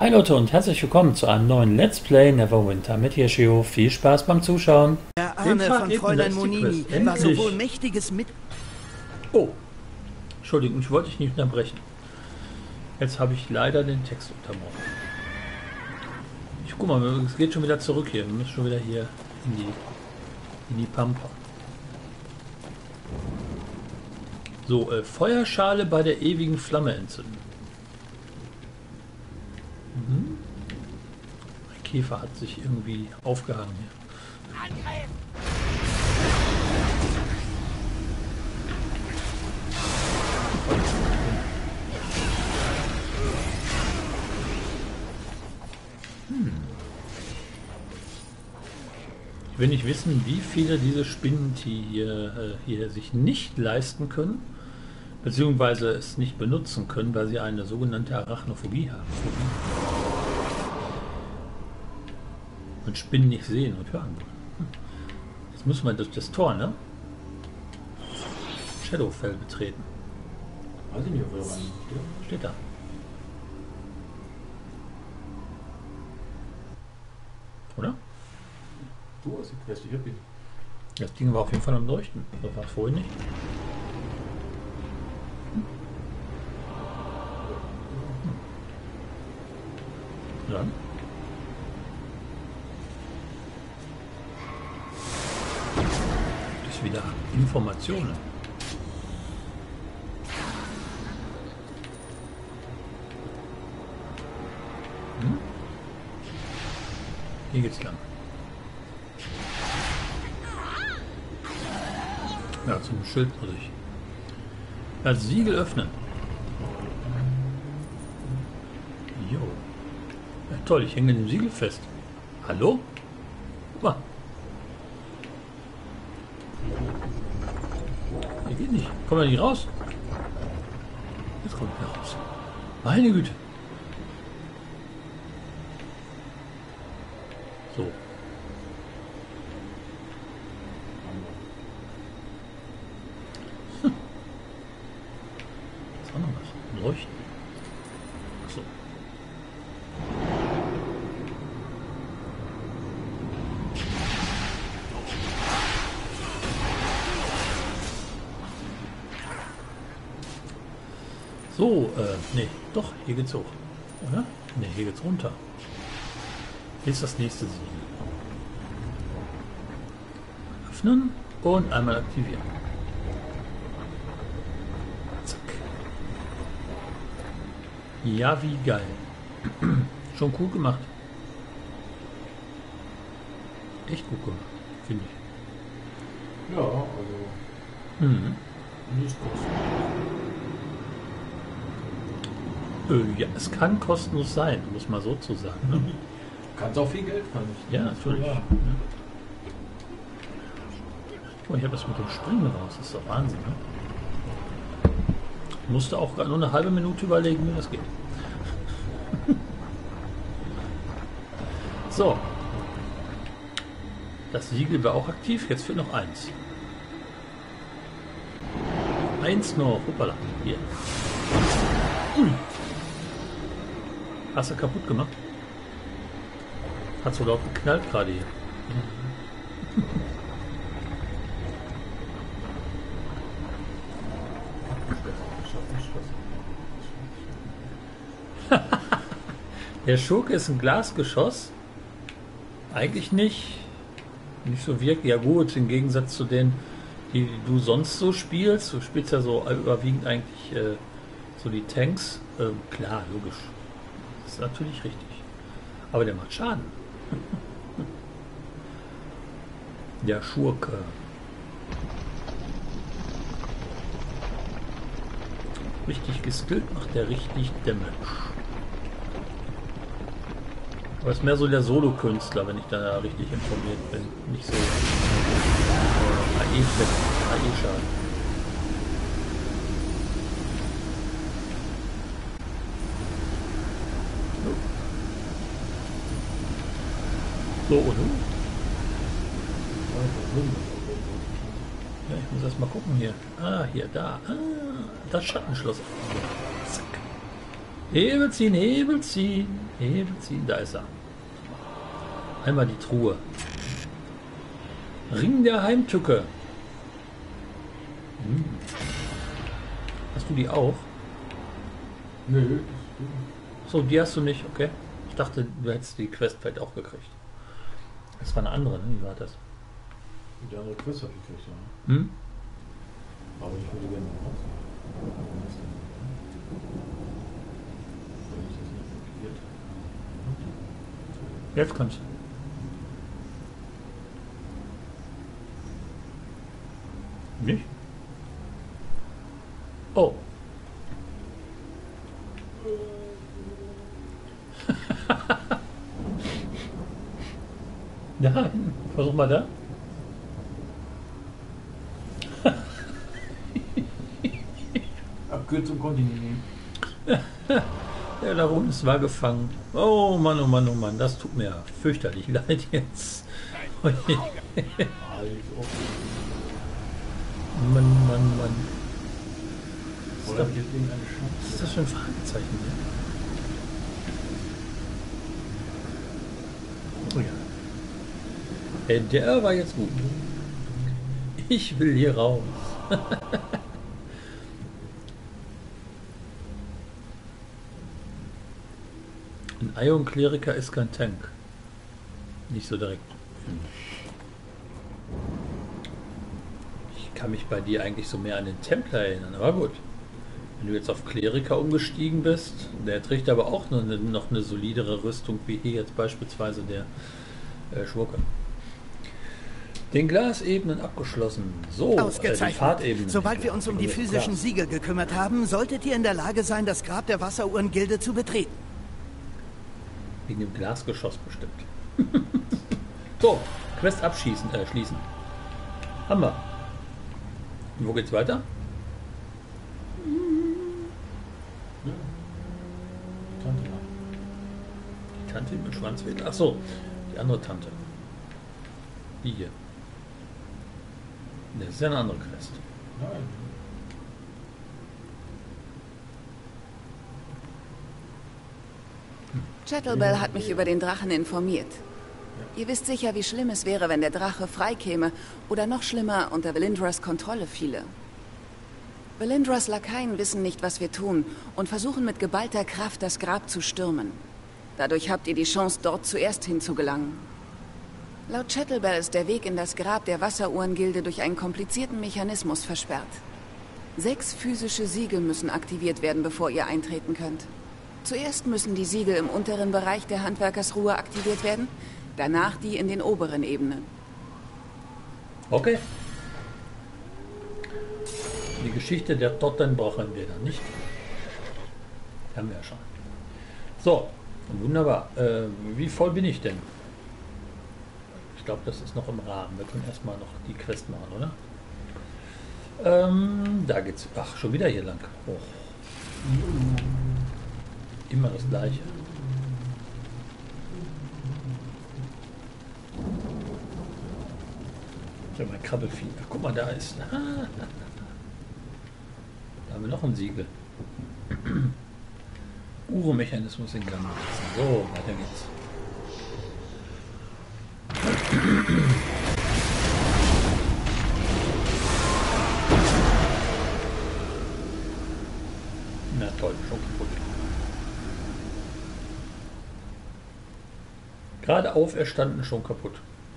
Hi Leute und herzlich willkommen zu einem neuen Let's Play Neverwinter mit Hirschio. Viel Spaß beim Zuschauen. Der Ahne von Fräulein Monini war sowohl mächtiges mit... Oh, Entschuldigung, ich wollte dich nicht unterbrechen. Jetzt habe ich leider den Text unterbrochen. Guck mal, es geht schon wieder zurück hier. Wir müssen schon wieder hier in die Pampa. So, Feuerschale bei der ewigen Flamme entzünden. Der Käfer hat sich irgendwie aufgehangen hier. Angriff! Ich will nicht wissen, wie viele diese Spinnen, die hier sich nicht leisten können, beziehungsweise es nicht benutzen können, weil sie eine sogenannte Arachnophobie haben. Und Spinnen nicht sehen und hören wollen. Jetzt muss man durch das Tor, ne? Shadowfell betreten. Weiß ich nicht, ob wir rein. Steht da. Oder? Du hast die Quest, ich hab ihn. Das Ding war auf jeden Fall am Leuchten. Das war es vorhin nicht. Dann. Das ist wieder Informationen. Hier geht's lang. Ja, zum Schild muss ich. Das Siegel öffnen. Jo. Ja, toll, ich hänge dem Siegel fest. Hallo? Guck mal. Hier geht nicht. Kommt er nicht raus? Jetzt kommt er raus. Meine Güte. So. Was war noch was? Leuchten. Achso. So, nee, doch, hier geht's hoch. Oder? Ne, hier geht's runter. Hier ist das nächste Siegel. Öffnen und einmal aktivieren. Zack. Ja, wie geil. Schon cool gemacht. Echt gut gemacht, finde ich. Ja, also. Nicht kostenlos. Ja, es kann kostenlos sein, muss man so zu sagen. Ne? Kannst auch viel Geld verdienen. Ja, natürlich. Ja. Oh, ich habe das mit dem Springen raus. Das ist doch Wahnsinn. Ne? Ich musste auch gerade nur eine halbe Minute überlegen, wie das geht. So. Das Siegel war auch aktiv. Jetzt fehlt noch eins. Eins noch. Hoppala. Hier. Ui. Hast du kaputt gemacht? Hat so laut geknallt gerade hier. Der Schurke ist ein Glasgeschoss. Eigentlich nicht so wirklich. Ja gut, im Gegensatz zu denen, die du sonst so spielst. Du spielst ja so überwiegend eigentlich so die Tanks. Klar, logisch. Das ist natürlich richtig. Aber der macht Schaden. Der Schurke. Richtig geskillt macht der richtig Damage. Aber ist mehr so der Solo-Künstler, wenn ich da richtig informiert bin. Nicht so AE-Schaden. So, und nun? Ja, ich muss erst mal gucken hier. Ah, hier, da. Ah, das Schattenschloss. Zack. Hebel ziehen, Hebel ziehen, Hebel ziehen. Da ist er. Einmal die Truhe. Ring der Heimtücke. Hast du die auch? Nö. So, die hast du nicht, okay. Ich dachte, du hättest die Quest vielleicht auch gekriegt. Das war eine andere, ne? Wie war das? Die andere Quest habe ich gekriegt, ja. Aber ich würde gerne noch raus. Wenn ich das nicht blockiert. Jetzt kannst du. Nicht? Oh. Ja, versuch mal da. Abkürzung konnte ich nicht nehmen. Ja, da unten ist war gefangen. Oh Mann, oh Mann, oh Mann, das tut mir fürchterlich leid jetzt. Mann, Mann, Mann. Oder habe ich jetzt irgendeine Chance? Was ist das für ein Fragezeichen hier? Oh ja. Der war jetzt gut. Ich will hier raus. Ein Ion-Kleriker ist kein Tank. Nicht so direkt. Ich kann mich bei dir eigentlich so mehr an den Templer erinnern, aber gut. Wenn du jetzt auf Kleriker umgestiegen bist, der trägt aber auch noch eine solidere Rüstung, wie hier jetzt beispielsweise der Schurke. Den Glasebenen abgeschlossen. So, die Fahrtebenen. Sobald wir uns um die physischen Siegel gekümmert haben, solltet ihr in der Lage sein, das Grab der Wasseruhrengilde zu betreten. Wegen dem Glasgeschoss bestimmt. So, Quest abschließen, schließen. Haben wir. Und wo geht's weiter? Tante. Die Tante mit Schwanzwedel. Ach so, die andere Tante. Die hier. Das ist ja eine andere Quest. Nein. Chattelbell hat mich über den Drachen informiert. Ihr wisst sicher, wie schlimm es wäre, wenn der Drache freikäme oder noch schlimmer unter Velindras Kontrolle fiele. Velindras Lakaien wissen nicht, was wir tun und versuchen mit geballter Kraft das Grab zu stürmen. Dadurch habt ihr die Chance, dort zuerst hinzugelangen. Laut Chattelbell ist der Weg in das Grab der Wasseruhrengilde durch einen komplizierten Mechanismus versperrt. 6 physische Siegel müssen aktiviert werden, bevor ihr eintreten könnt. Zuerst müssen die Siegel im unteren Bereich der Handwerkersruhe aktiviert werden, danach die in den oberen Ebenen. Okay. Die Geschichte der Totten brauchen wir dann nicht. Haben wir ja schon. So, wunderbar. Wie voll bin ich denn? Ich glaube, das ist noch im Rahmen. Wir können erstmal noch die Quest machen, oder? Da geht's. Ach, schon wieder hier lang. Oh. Immer das Gleiche. Ja, mein Krabbelfieh. Guck mal, da ist. Da haben wir noch ein Siegel. Uro-Mechanismus in Gang setzen. So, weiter geht's. Na toll, schon kaputt. Gerade auferstanden, schon kaputt.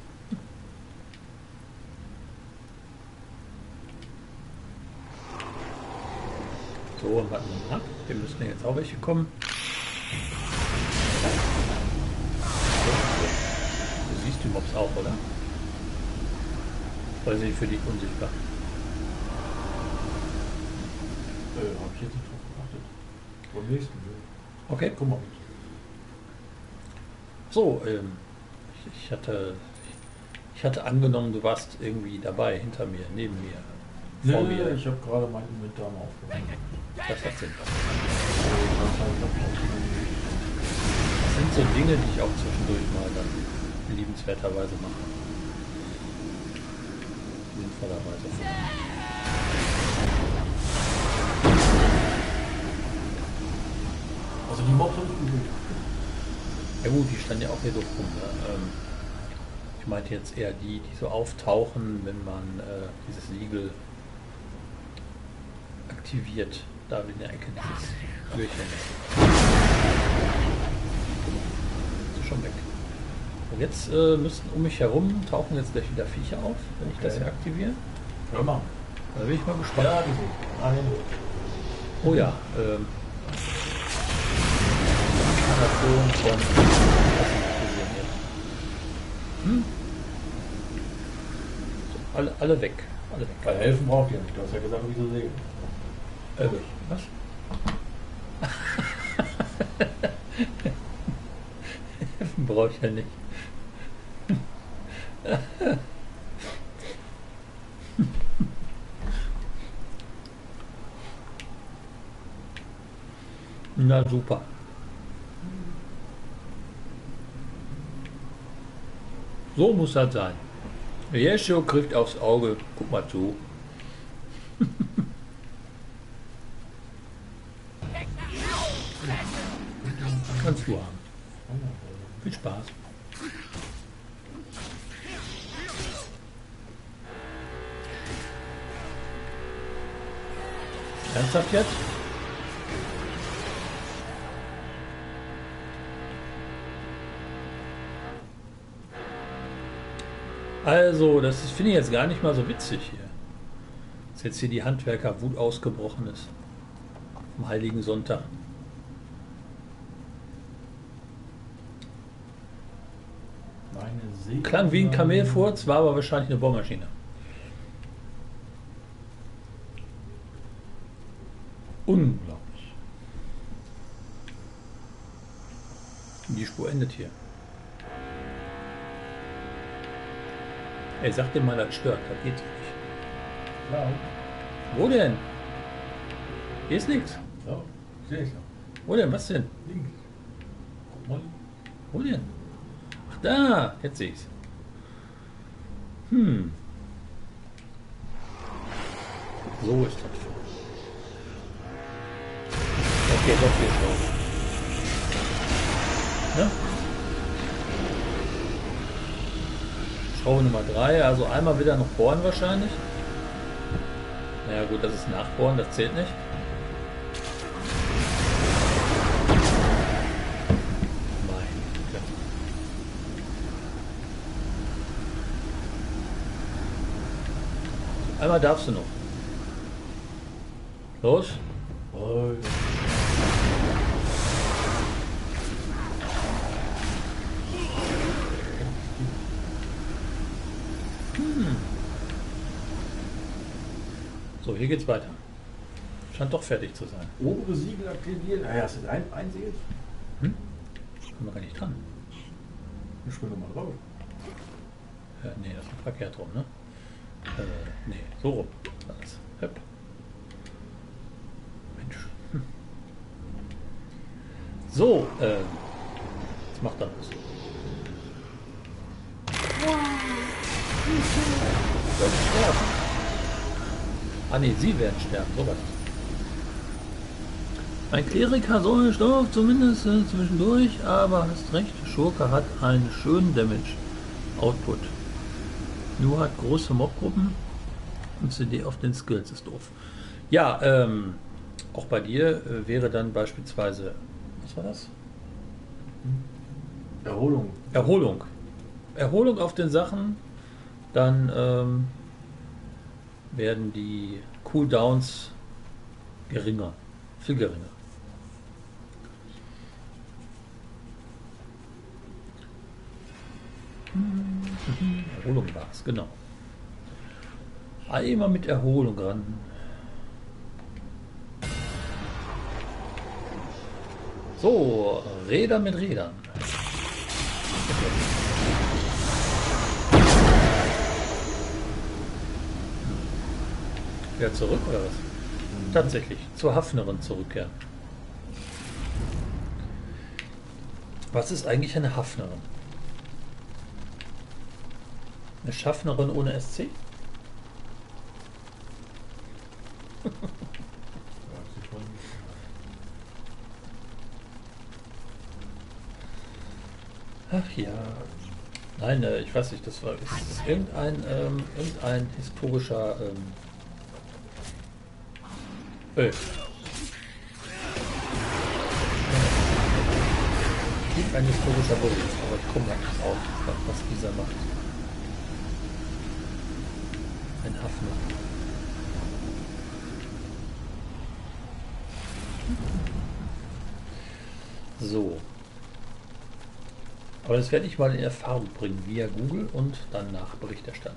So, warten wir mal ab. Wir müssen ja jetzt auch welche kommen. Du siehst die Mobs auch, oder? Oder sind die für dich unsichtbar? Habe ich jetzt nicht drauf geachtet. Beim nächsten Mal. Okay. Guck mal. So, ich hatte angenommen, du warst irgendwie dabei, hinter mir, neben mir, vor mir. Ich habe gerade mein Inventar mal aufgeräumt. Das hat Sinn. Das sind so Dinge, die ich auch zwischendurch mal dann liebenswerterweise mache. Sinnvollerweise. Also die Mobs sind gut. Ja gut, die standen ja auch hier so rum. Ne? Ich meinte jetzt eher die so auftauchen, wenn man dieses Siegel aktiviert. Da in der Ecke dieses Türchen. Ist schon weg. Und jetzt müssten um mich herum tauchen jetzt gleich wieder Viecher auf, wenn ich das hier aktiviere. Ja, machen. Da bin ich mal gespannt. Ja, die sind. Oh ja, Inkarnation von so, alle weg. Alle weg. Weil helfen braucht ihr nicht. Du hast ja gesagt, wieso sehen. Was? Helfen brauche ich ja nicht. Na super. So muss das sein. Jescho kriegt aufs Auge. Guck mal zu. Kannst du haben. Viel Spaß. Ernsthaft jetzt? Also, das finde ich jetzt gar nicht mal so witzig hier. Dass jetzt hier die Handwerkerwut ausgebrochen ist. Am Heiligen Sonntag. Klang wie ein Kamelfurz, war aber wahrscheinlich eine Bohrmaschine. Unglaublich. Die Spur endet hier. Ey, sag dir mal, das stört, das geht so nicht. Ja. Wo denn? Hier ist nichts. Ja, sehe ich ja. Wo denn? Was denn? Links. Guck mal. Wo denn? Ach da, jetzt sehe ich's. So ist das. Okay, doch hier Schrauben. Ne? Schraube Nummer 3, also einmal wieder noch bohren wahrscheinlich. Naja gut, das ist Nachbohren, das zählt nicht. Meine Güte. Einmal darfst du noch. Los. Oh, So, hier geht's weiter. Scheint doch fertig zu sein. obere Siegel aktivieren. Naja, ist das ein Siegel? Kommen wir gar nicht dran. Ich springe mal drauf. Nee, das ist verkehrt rum, ne? Nee, so rum. Alles. Hüpp. Mensch. So, was macht er das? Werden sterben. Ah ne, sie werden sterben, sowas. Ein Kleriker soll Stoff zumindest zwischendurch, aber hast recht, Schurke hat einen schönen Damage Output. Nur hat große Mobgruppen und CD auf den Skills ist doof. Ja, auch bei dir wäre dann beispielsweise, was war das? Erholung. Erholung. Erholung auf den Sachen, dann werden die Cooldowns geringer, viel geringer. Erholung war es, genau. Einmal mit Erholung ran. So, Räder mit Rädern. Wieder zurück oder was? Tatsächlich, zur Hafnerin zurückkehren. Was ist eigentlich eine Hafnerin? Eine Schaffnerin ohne SC? Ach ja. Nein, ich weiß nicht, das war ist irgendein historischer ein historischer Bericht, aber ich komme nicht auf, was dieser macht. Ein Hafner. So. Aber das werde ich mal in Erfahrung bringen via Google und danach Bericht erstatten.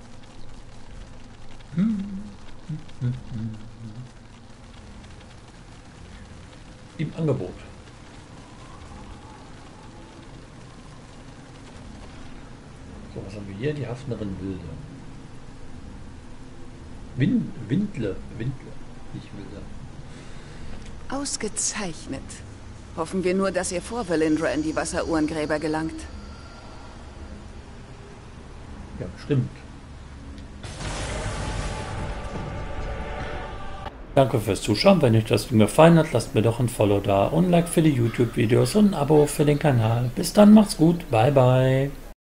Im Angebot. So, was haben wir hier? Die Hafnerin Wilde. Windle, nicht Wilde. Ausgezeichnet. Hoffen wir nur, dass ihr vor Valindra in die Wasseruhrengräber gelangt. Ja, stimmt. Danke fürs Zuschauen. Wenn euch das gefallen hat, lasst mir doch ein Follow da und ein Like für die YouTube-Videos und ein Abo für den Kanal. Bis dann, macht's gut. Bye, bye.